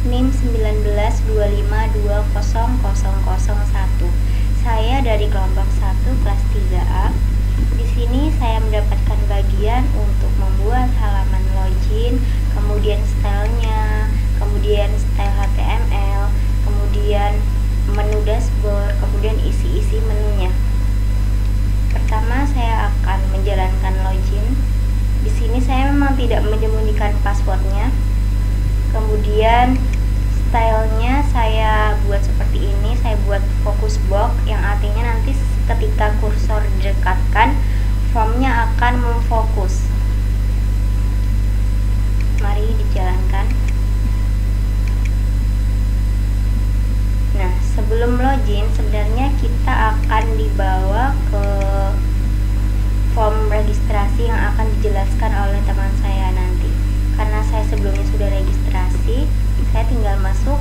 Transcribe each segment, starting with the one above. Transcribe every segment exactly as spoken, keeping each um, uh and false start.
NIM sembilan belas dua lima dua nol nol nol nol satu. Saya dari kelompok satu kelas tiga A. Di sini saya mendapatkan bagian untuk membuat halaman login, kemudian stylenya, kemudian style H T M L, kemudian menu dashboard, kemudian isi-isi menunya. Pertama saya akan menjalankan login. Di sini saya memang tidak menyembunyikan passwordnya. Kemudian stylenya saya buat seperti ini, saya buat focus box yang artinya nanti ketika kursor didekatkan, formnya akan memfokus. Mari dijalankan. Nah, sebelum login sebenarnya kita akan dibawa ke form registrasi yang akan dijelaskan oleh teman saya nanti. Karena saya sebelumnya sudah registrasi, saya tinggal masuk.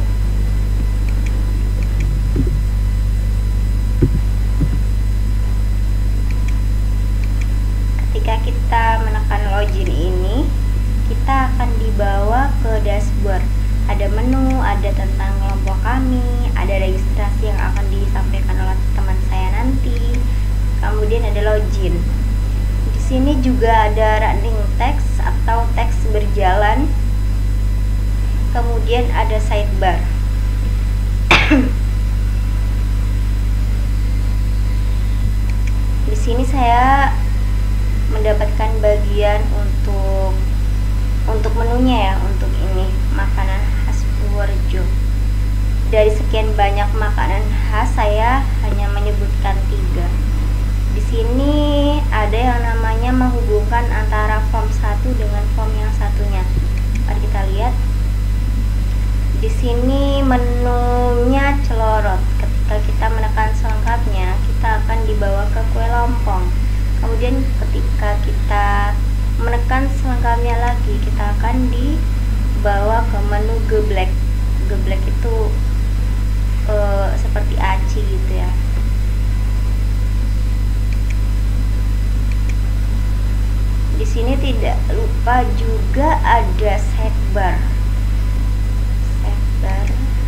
Ketika kita menekan login ini, kita akan dibawa ke dashboard. Ada menu, ada tentang kelompok kami, ada registrasi yang akan disampaikan oleh teman saya nanti. Kemudian ada login. Di sini juga ada running text atau teks berjalan. Kemudian ada sidebar. Di sini saya mendapatkan bagian untuk untuk menunya ya, untuk ini makanan khas Purworejo. Dari sekian banyak makanan khas, saya hanya menyebutkan tiga. Di sini ada yang namanya menghubungkan antara form satu dengan form yang satunya. Mari kita lihat. Di sini menunya celorot. Ketika kita menekan selengkapnya, kita akan dibawa ke kue lompong. Kemudian ketika kita menekan selengkapnya lagi, kita akan dibawa ke menu geblek. Geblek itu e, seperti aci gitu ya. Di sini tidak lupa juga ada sidebar. Sidebar.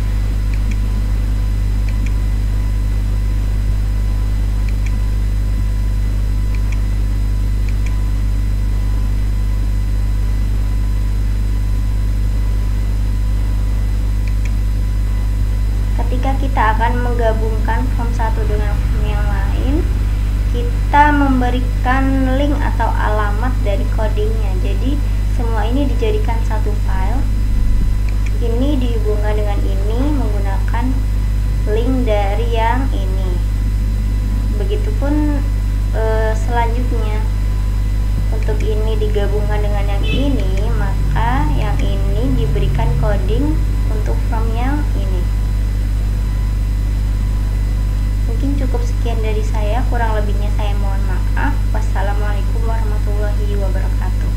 Ketika kita akan menggabungkan form satu dengan form yang lain, kita memberikan link atau alamat dari codingnya. Jadi semua ini dijadikan satu file. Ini dihubungkan dengan ini menggunakan link dari yang ini. Begitupun e, selanjutnya. Untuk ini digabungkan dengan yang ini, maka yang ini diberikan coding untuk form yang ini. Mungkin cukup sekian dari saya, kurang lebihnya saya mohon maaf. Wassalamualaikum warahmatullahi wabarakatuh.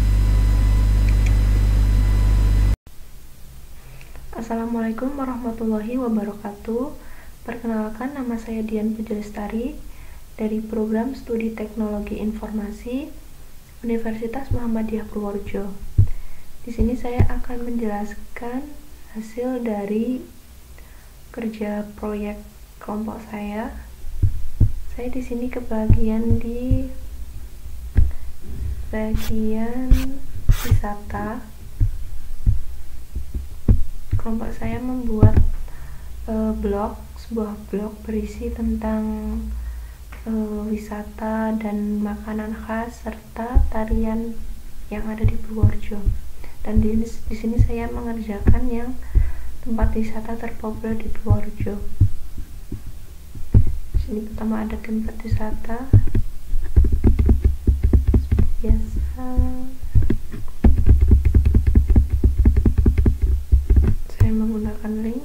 Assalamualaikum warahmatullahi wabarakatuh. Perkenalkan, nama saya Dian Pujalestari dari Program Studi Teknologi Informasi Universitas Muhammadiyah Purworejo. Di sini saya akan menjelaskan hasil dari kerja proyek kelompok saya. Saya di sini kebagian di bagian wisata. Kelompok saya membuat e, blog, sebuah blog berisi tentang e, wisata dan makanan khas serta tarian yang ada di Purworejo. Dan di, di sini saya mengerjakan yang tempat wisata terpopuler di Purworejo. Ini pertama ada tempat wisata seperti biasa. Saya menggunakan link.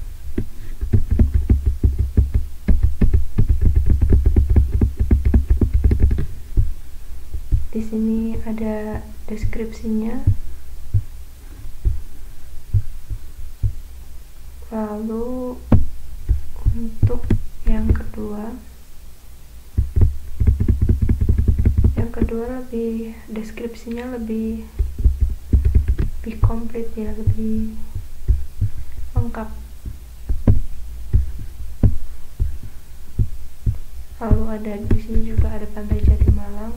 Di sini ada deskripsinya. Lalu untuk yang kedua yang kedua lebih deskripsinya lebih lebih komplit ya, lebih lengkap. Lalu ada di sini juga ada Pantai Jatimalang.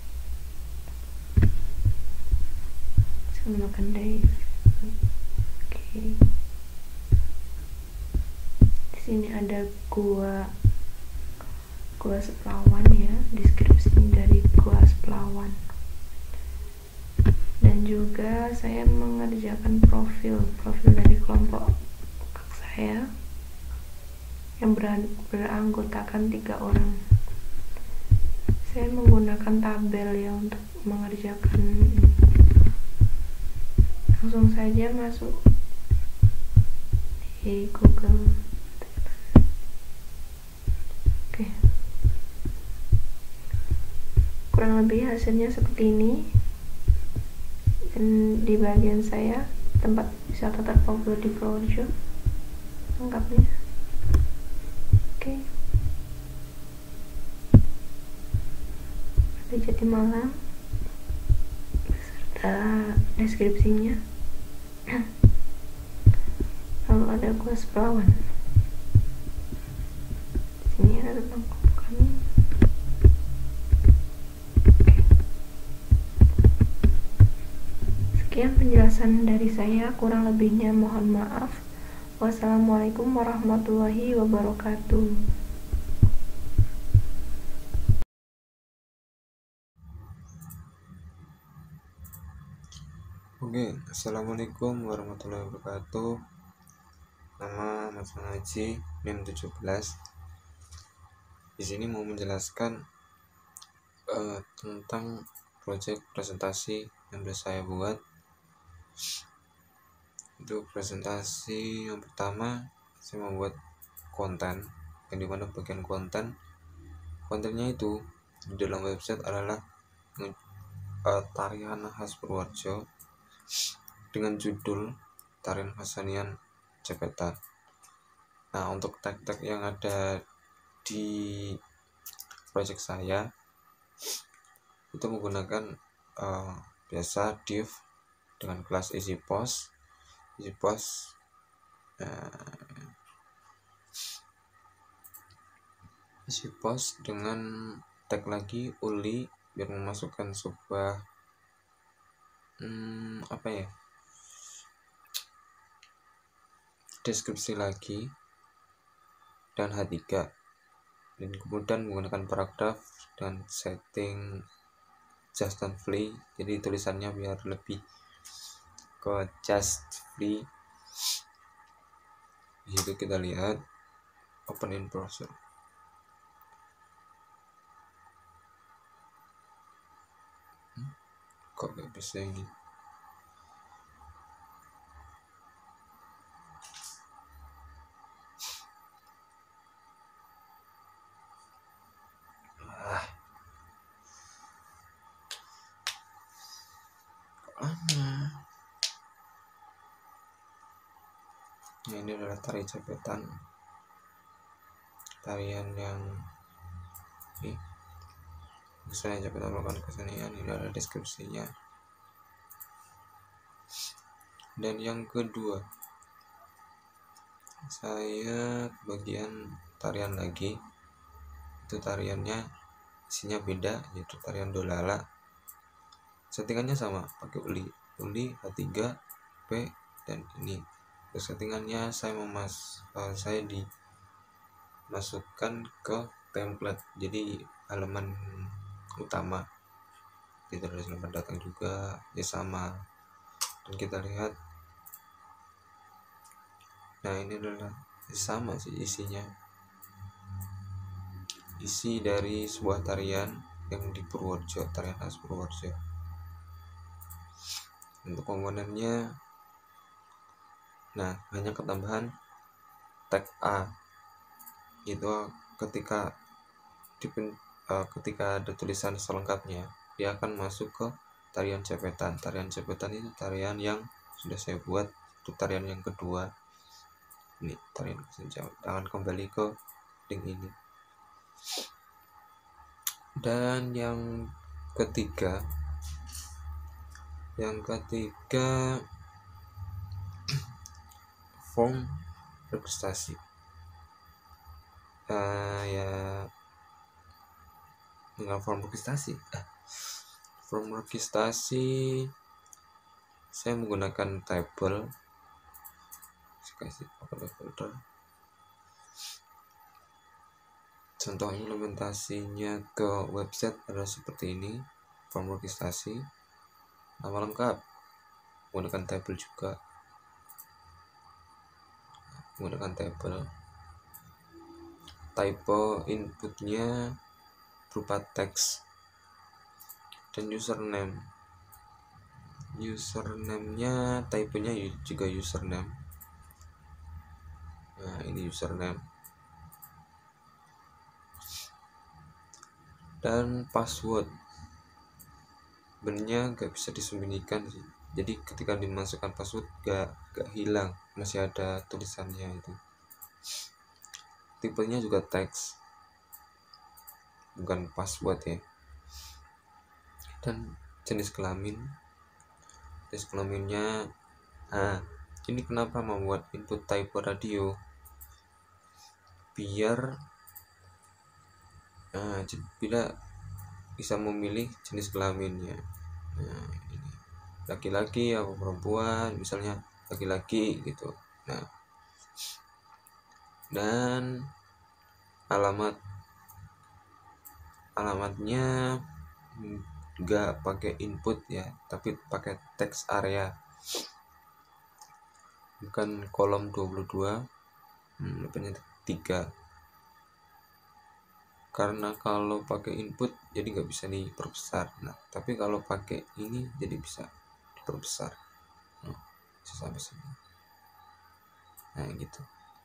Sama makan Dave. Oke. Okay. Di sini ada gua Gua Seplawan ya, deskripsi dari Gua Seplawan. Dan juga saya mengerjakan profil profil dari kelompok saya yang beranggotakan tiga orang. Saya menggunakan tabel ya untuk mengerjakan ini. Langsung saja masuk di Google. Oke, kurang lebih hasilnya seperti ini. Dan di bagian saya tempat wisata terpopuler di Purworejo lengkapnya. Oke, ada Jatimalang beserta deskripsinya. Lalu ada Gua Seplawan. Sini ada tentang kelompok kami. Oke. Sekian penjelasan dari saya, kurang lebihnya mohon maaf. Wassalamualaikum warahmatullahi wabarakatuh. Oke, assalamualaikum warahmatullahi wabarakatuh. Nama Mas Haji, N I M tujuh belas. Di sini mau menjelaskan uh, tentang proyek presentasi yang sudah saya buat. Itu presentasi yang pertama, saya membuat konten, yang dimana bagian konten kontennya itu di dalam website adalah uh, tarian khas Purworejo dengan judul Tarian Kesenian Jepetan. Nah, untuk tag-tag yang ada di project saya itu menggunakan uh, biasa div dengan kelas isi post isi post uh, isi post dengan tag lagi uli biar memasukkan sebuah Hmm, apa ya deskripsi lagi dan H tiga, dan kemudian menggunakan paragraf dan setting just and free, jadi tulisannya biar lebih ke just free. Di situ kita lihat open in browser. hmm? Kok gak bisa ini? Ah. Mana? Nah, ini adalah tari jepetan, tarian yang ini saya jepetan melakukan kesenian. Ini adalah deskripsinya. Dan yang kedua, saya bagian tarian lagi. Itu tariannya isinya beda, yaitu tarian dolala. Settingannya sama, pakai uli uli H tiga P dan ini. Terus settingannya saya memas uh, saya dimasukkan ke template, jadi halaman utama kita ada selamat datang juga ya sama. Dan kita lihat, nah ini adalah sama sih isinya, isi dari sebuah tarian yang di Purworejo, tarian khas Purworejo. Untuk komponennya, nah hanya ketambahan tag A itu ketika di uh, ketika ada tulisan selengkapnya dia akan masuk ke tarian jepetan. Tarian jepetan itu tarian yang sudah saya buat, itu tarian yang kedua. Ini tarian kesenian, akan kembali ke link ini. Dan yang ketiga yang ketiga form registrasi. Uh, ya dengan form registrasi eh, form registrasi saya menggunakan table. Saya kasih open folder. Contoh implementasinya ke website adalah seperti ini. Form registrasi, nama lengkap menggunakan table juga, menggunakan table. Type inputnya berupa teks, dan username. Username-nya type-nya juga username. Nah, ini username. Dan password. Sebenarnya nggak bisa disembunyikan sih. Jadi ketika dimasukkan password gak, gak hilang, masih ada tulisannya itu. Tipenya juga teks, bukan password ya. Dan jenis kelamin. Jenis kelaminnya, ah ini kenapa membuat input type radio, biar nah, bila bisa memilih jenis kelaminnya. Nah, ini laki-laki atau perempuan, misalnya laki-laki gitu. Nah, dan alamat alamatnya nggak pakai input ya, tapi pakai text area, bukan kolom dua puluh dua, hmm, lebihnya tiga. Karena kalau pakai input jadi nggak bisa diperbesar. Nah, tapi kalau pakai ini jadi bisa diperbesar. Nah, bisa sampai sini. Nah, gitu.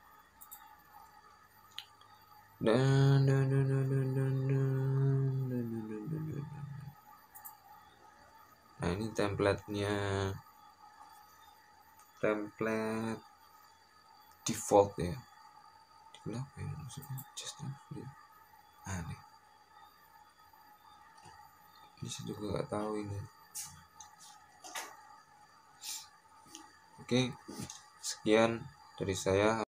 Dan dan dan dan dan dan dan dan dan. Nah, ini template-nya. Template default ya. Default apa ya maksudnya? Just default. Nah, nih. Ini saya juga nggak tahu ini. Oke, sekian dari saya.